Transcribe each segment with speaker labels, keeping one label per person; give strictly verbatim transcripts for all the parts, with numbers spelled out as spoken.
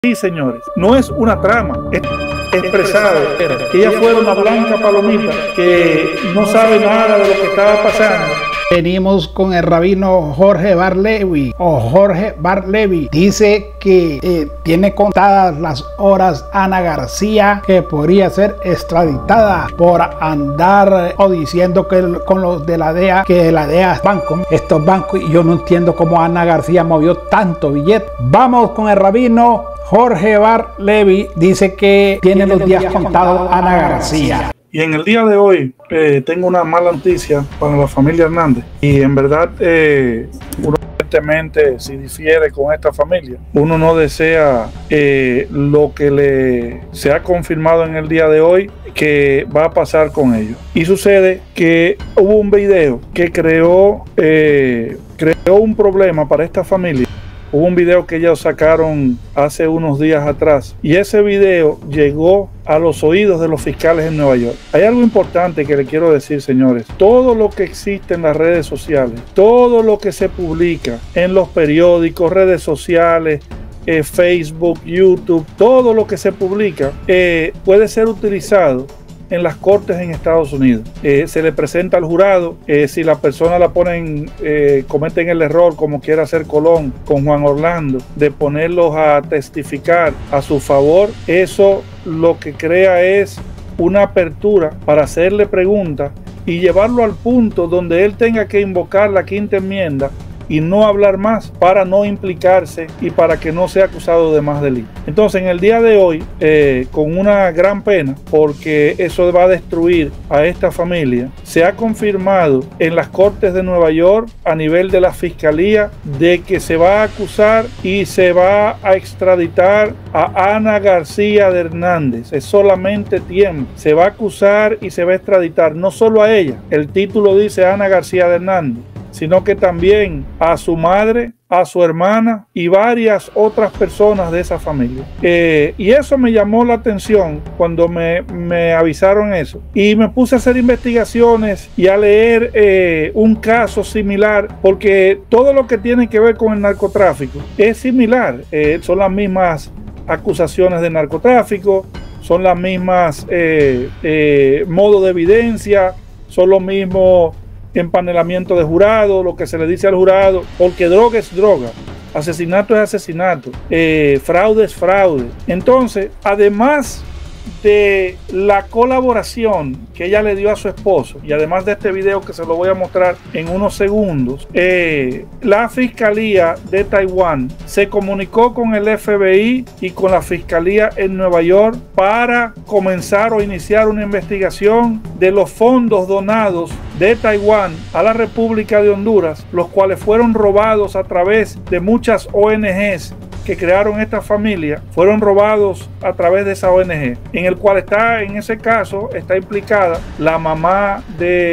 Speaker 1: Sí, señores, no es una trama, es expresado que ella fue una blanca palomita que no sabe nada de lo que estaba pasando.
Speaker 2: Venimos con el rabino Jorge Bar Levi o Jorge Bar Levi. Dice que eh, tiene contadas las horas Ana García que podría ser extraditada por andar o diciendo que con los de la D E A, que la D E A es banco, estos bancos, y yo no entiendo cómo Ana García movió tanto billete. Vamos con el rabino Jorge Bar Levi. Dice que tiene los días contados Ana García.
Speaker 1: Y en el día de hoy eh, tengo una mala noticia para la familia Hernández. Y en verdad, eh, uno evidentemente, si difiere con esta familia, uno no desea eh, lo que le se ha confirmado en el día de hoy que va a pasar con ellos. Y sucede que hubo un video que creó, eh, creó un problema para esta familia. Hubo un video que ellos sacaron hace unos días atrás y ese video llegó a los oídos de los fiscales en Nueva York. Hay algo importante que le quiero decir, señores. Todo lo que existe en las redes sociales, todo lo que se publica en los periódicos, redes sociales, eh, Facebook, YouTube, todo lo que se publica eh, puede ser utilizado en las cortes en Estados Unidos. Eh, se le presenta al jurado, eh, si la persona la ponen, eh, cometen el error, como quiera hacer Colón con Juan Orlando, de ponerlos a testificar a su favor, eso lo que crea es una apertura para hacerle preguntas y llevarlo al punto donde él tenga que invocar la quinta enmienda y no hablar más para no implicarse y para que no sea acusado de más delito. Entonces, en el día de hoy, eh, con una gran pena, porque eso va a destruir a esta familia, se ha confirmado en las cortes de Nueva York, a nivel de la fiscalía, de que se va a acusar y se va a extraditar a Ana García de Hernández. Es solamente tiempo. Se va a acusar y se va a extraditar no solo a ella, el título dice Ana García de Hernández, sino que también a su madre, a su hermana y varias otras personas de esa familia. Eh, y eso me llamó la atención cuando me, me avisaron eso. Y me puse a hacer investigaciones y a leer eh, un caso similar, porque todo lo que tiene que ver con el narcotráfico es similar. Eh, son las mismas acusaciones de narcotráfico, son las mismas eh, eh, modos de evidencia, son los mismos empanelamiento de jurado, lo que se le dice al jurado, porque droga es droga, asesinato es asesinato, eh, fraude es fraude. Entonces, además de la colaboración que ella le dio a su esposo, y además de este video que se lo voy a mostrar en unos segundos, eh, la Fiscalía de Taiwán se comunicó con el F B I y con la Fiscalía en Nueva York para comenzar o iniciar una investigación de los fondos donados de Taiwán a la República de Honduras, los cuales fueron robados a través de muchas O N Ges que crearon esta familia, fueron robados a través de esa O N G, en el cual está, en ese caso, está implicada la mamá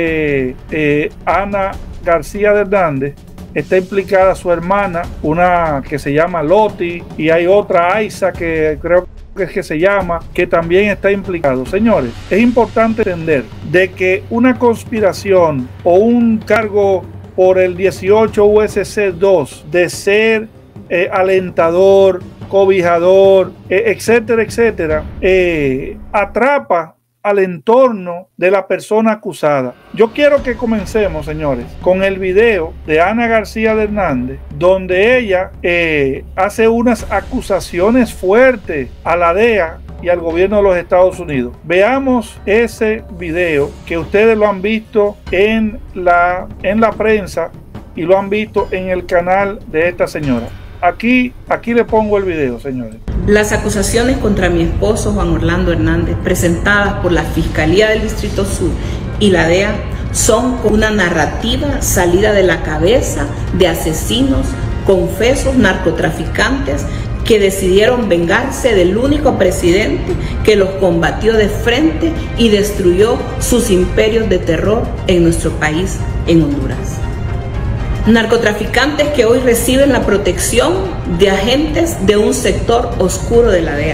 Speaker 1: de eh, Ana García de Hernández, está implicada su hermana, una que se llama Loti, y hay otra Aiza que creo que es que se llama, que también está implicado. Señores, es importante entender de que una conspiración o un cargo por el dieciocho U S C dos de ser Eh, alentador, cobijador, eh, etcétera, etcétera, eh, atrapa al entorno de la persona acusada. Yo quiero que comencemos, señores, con el video de Ana García de Hernández, donde ella eh, hace unas acusaciones fuertes a la D E A y al gobierno de los Estados Unidos. Veamos ese video que ustedes lo han visto en la, en la prensa y lo han visto en el canal de esta señora. Aquí, aquí le pongo el video, señores.
Speaker 3: Las acusaciones contra mi esposo Juan Orlando Hernández, presentadas por la Fiscalía del Distrito Sur y la D E A, son una narrativa salida de la cabeza de asesinos, confesos, narcotraficantes que decidieron vengarse del único presidente que los combatió de frente y destruyó sus imperios de terror en nuestro país, en Honduras. Narcotraficantes que hoy reciben la protección de agentes de un sector oscuro de la D E A.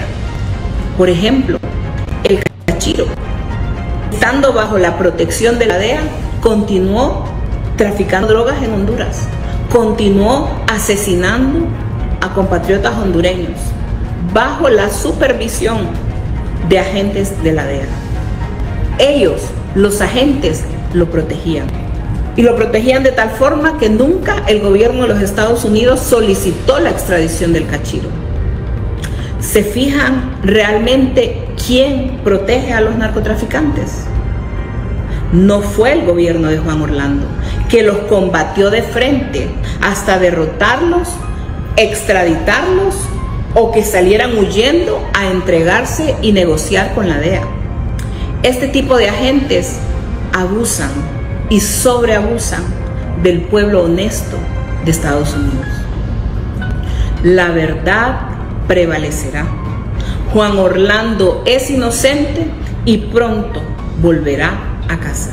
Speaker 3: Por ejemplo, el Cachiro, estando bajo la protección de la D E A, continuó traficando drogas en Honduras, continuó asesinando a compatriotas hondureños, bajo la supervisión de agentes de la D E A. Ellos, los agentes, lo protegían. Y lo protegían de tal forma que nunca el gobierno de los Estados Unidos solicitó la extradición del Cachiro. ¿Se fijan realmente quién protege a los narcotraficantes? No fue el gobierno de Juan Orlando, que los combatió de frente hasta derrotarlos, extraditarlos o que salieran huyendo a entregarse y negociar con la D E A. Este tipo de agentes abusan y sobreabusan del pueblo honesto de Estados Unidos. La verdad prevalecerá. Juan Orlando es inocente y pronto volverá a casa.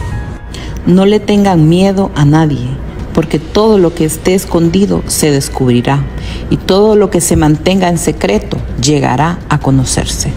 Speaker 4: No le tengan miedo a nadie, porque todo lo que esté escondido se descubrirá y todo lo que se mantenga en secreto llegará a conocerse.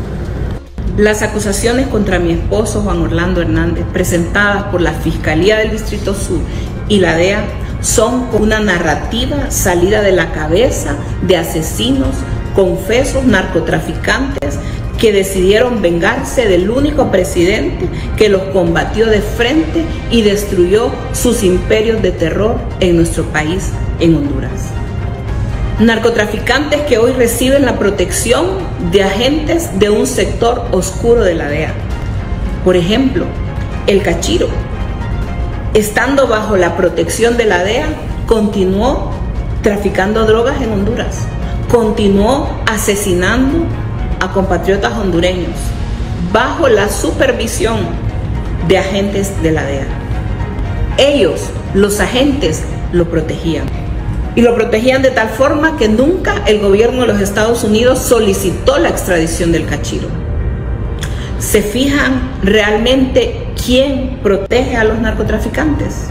Speaker 3: Las acusaciones contra mi esposo Juan Orlando Hernández, presentadas por la Fiscalía del Distrito Sur y la D E A, son una narrativa salida de la cabeza de asesinos, confesos, narcotraficantes que decidieron vengarse del único presidente que los combatió de frente y destruyó sus imperios de terror en nuestro país, en Honduras. Narcotraficantes que hoy reciben la protección de agentes de un sector oscuro de la D E A. Por ejemplo, el Cachiro, estando bajo la protección de la D E A, continuó traficando drogas en Honduras, continuó asesinando a compatriotas hondureños bajo la supervisión de agentes de la D E A. Ellos, los agentes, lo protegían. Y lo protegían de tal forma que nunca el gobierno de los Estados Unidos solicitó la extradición del Cachiro. ¿Se fijan realmente quién protege a los narcotraficantes?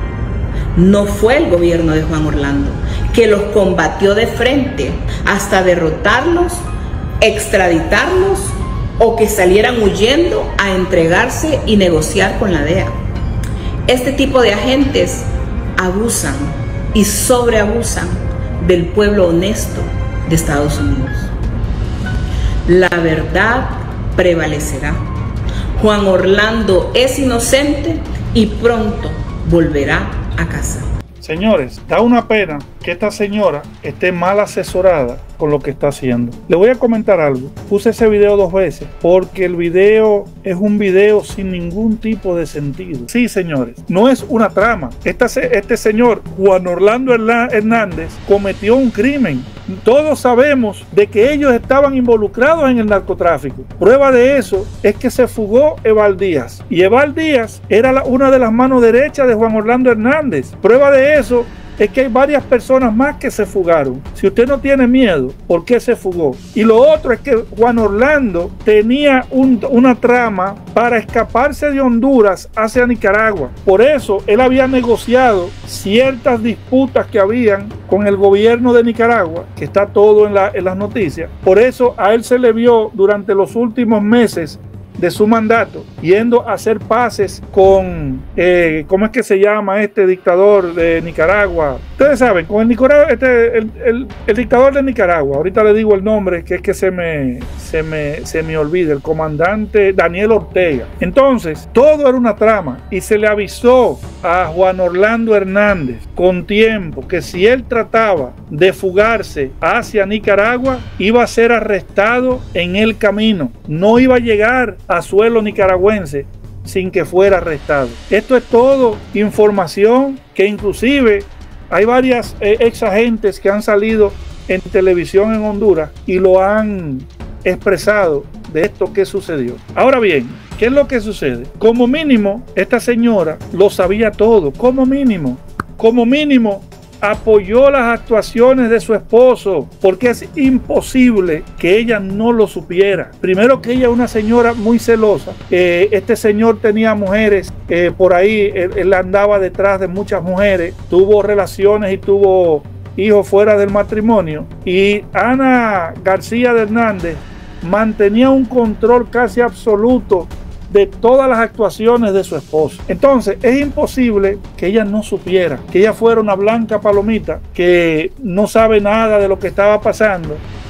Speaker 3: No fue el gobierno de Juan Orlando, que los combatió de frente hasta derrotarlos, extraditarlos o que salieran huyendo a entregarse y negociar con la D E A. Este tipo de agentes abusan y sobreabusan del pueblo honesto de Estados Unidos. La verdad prevalecerá. Juan Orlando es inocente y pronto volverá a casa.
Speaker 1: Señores, da una pena que esta señora esté mal asesorada con lo que está haciendo. Le voy a comentar algo. Puse ese video dos veces porque el video es un video sin ningún tipo de sentido. Sí, señores, no es una trama. Esta, este señor, Juan Orlando Hernández, cometió un crimen. Todos sabemos de que ellos estaban involucrados en el narcotráfico. Prueba de eso es que se fugó Eval Díaz. Y Eval Díaz era la, una de las manos derechas de Juan Orlando Hernández. Prueba de eso es que hay varias personas más que se fugaron. Si usted no tiene miedo, ¿por qué se fugó? Y lo otro es que Juan Orlando tenía un, una trama para escaparse de Honduras hacia Nicaragua. Por eso él había negociado ciertas disputas que habían con el gobierno de Nicaragua, que está todo en, la, en las noticias. Por eso a él se le vio durante los últimos meses de su mandato yendo a hacer paces con eh, ¿cómo es que se llama este dictador de Nicaragua? Ustedes saben, con el, Nicaragua, este, el, el, el dictador de Nicaragua, ahorita le digo el nombre, que es que se me, se me, se me olvida, el comandante Daniel Ortega. Entonces, todo era una trama y se le avisó a Juan Orlando Hernández con tiempo que si él trataba de fugarse hacia Nicaragua, iba a ser arrestado en el camino, no iba a llegar a suelo nicaragüense sin que fuera arrestado. Esto es todo información que inclusive hay varias eh, ex agentes que han salido en televisión en Honduras y lo han expresado de esto que sucedió. Ahora bien, ¿qué es lo que sucede? Como mínimo, esta señora lo sabía todo, como mínimo, como mínimo apoyó las actuaciones de su esposo, porque es imposible que ella no lo supiera. Primero que ella es una señora muy celosa. Eh, este señor tenía mujeres eh, por ahí, él, él andaba detrás de muchas mujeres, tuvo relaciones y tuvo hijos fuera del matrimonio. Y Ana García de Hernández mantenía un control casi absoluto de todas las actuaciones de su esposo. Entonces es imposible que ella no supiera, que ella fuera una blanca palomita que no sabe nada de lo que estaba pasando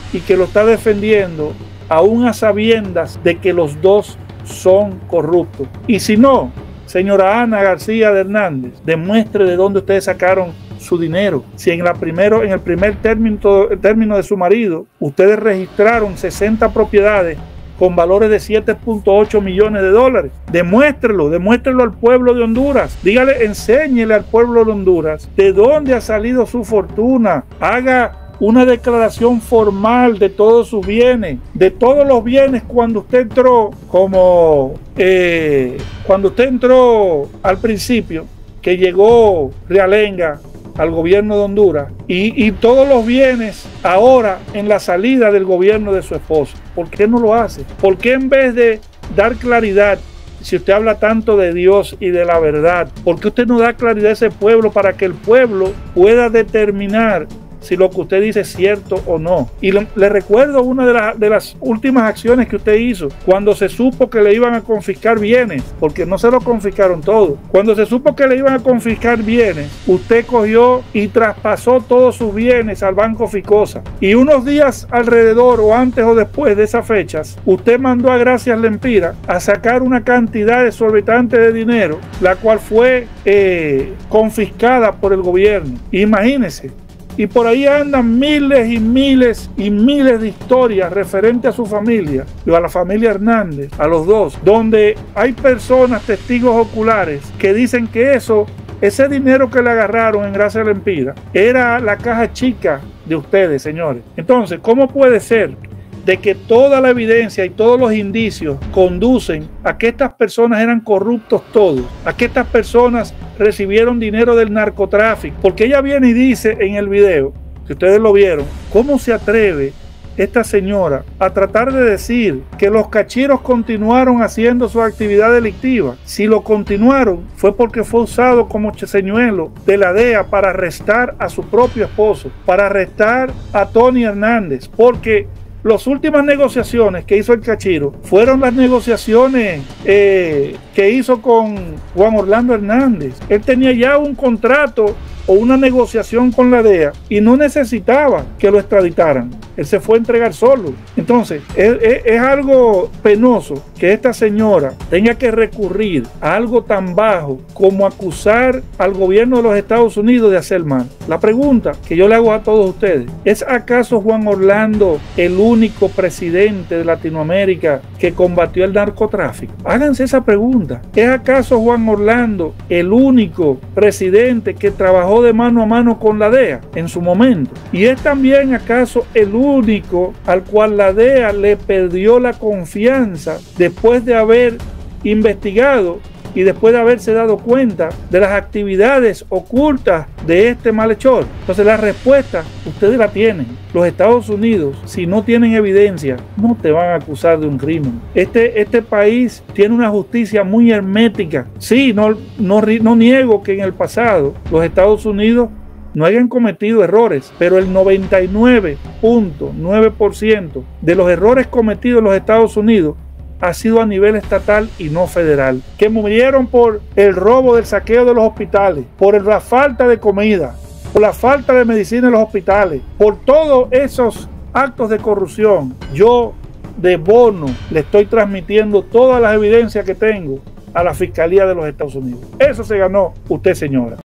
Speaker 1: y que lo está defendiendo aún a sabiendas de que los dos son corruptos. Y si no, señora Ana García de Hernández, demuestre de dónde ustedes sacaron su dinero. Si en, la primero, en el primer término, término de su marido, ustedes registraron sesenta propiedades con valores de siete punto ocho millones de dólares. Demuéstrelo, demuéstrelo al pueblo de Honduras. Dígale, enséñele al pueblo de Honduras de dónde ha salido su fortuna. Haga una declaración formal de todos sus bienes, de todos los bienes cuando usted entró, como eh, cuando usted entró al principio, que llegó Realenga al gobierno de Honduras, y, y todos los bienes ahora en la salida del gobierno de su esposo. ¿Por qué no lo hace? ¿Por qué en vez de dar claridad, si usted habla tanto de Dios y de la verdad, por qué usted no da claridad a ese pueblo para que el pueblo pueda determinar si lo que usted dice es cierto o no? Y le, le recuerdo una de, la, de las últimas acciones que usted hizo cuando se supo que le iban a confiscar bienes, porque no se lo confiscaron todo. Cuando se supo que le iban a confiscar bienes, usted cogió y traspasó todos sus bienes al Banco Ficosa, y unos días alrededor o antes o después de esas fechas, usted mandó a Gracias Lempira a sacar una cantidad exorbitante de dinero, la cual fue eh, confiscada por el gobierno. Imagínese. Y por ahí andan miles y miles y miles de historias referentes a su familia, y a la familia Hernández, a los dos, donde hay personas, testigos oculares, que dicen que eso, ese dinero que le agarraron en Gracias Lempira, era la caja chica de ustedes, señores. Entonces, ¿cómo puede ser de que toda la evidencia y todos los indicios conducen a que estas personas eran corruptos todos, a que estas personas recibieron dinero del narcotráfico? Porque ella viene y dice en el video, que ustedes lo vieron, ¿cómo se atreve esta señora a tratar de decir que los cachiros continuaron haciendo su actividad delictiva? Si lo continuaron fue porque fue usado como señuelo de la D E A para arrestar a su propio esposo, para arrestar a Tony Hernández, porque las últimas negociaciones que hizo el cachiro fueron las negociaciones eh, que hizo con Juan Orlando Hernández. Él tenía ya un contrato o una negociación con la D E A y no necesitaba que lo extraditaran. Él se fue a entregar solo. Entonces, es, es, es algo penoso que esta señora tenga que recurrir a algo tan bajo como acusar al gobierno de los Estados Unidos de hacer mal. La pregunta que yo le hago a todos ustedes, ¿es acaso Juan Orlando el único presidente de Latinoamérica que combatió el narcotráfico? Háganse esa pregunta. ¿Es acaso Juan Orlando el único presidente que trabajó de mano a mano con la D E A en su momento? ¿Y es también acaso el único al cual la D E A le perdió la confianza después de haber investigado y después de haberse dado cuenta de las actividades ocultas de este malhechor? Entonces la respuesta ustedes la tienen. Los Estados Unidos, si no tienen evidencia, no te van a acusar de un crimen. Este, este país tiene una justicia muy hermética. Sí, no, no, no niego que en el pasado los Estados Unidos no hayan cometido errores, pero el noventa y nueve punto nueve por ciento de los errores cometidos en los Estados Unidos ha sido a nivel estatal y no federal, que murieron por el robo del saqueo de los hospitales, por la falta de comida, por la falta de medicina en los hospitales, por todos esos actos de corrupción. Yo de bono le estoy transmitiendo todas las evidencias que tengo a la Fiscalía de los Estados Unidos. Eso se ganó usted, señora.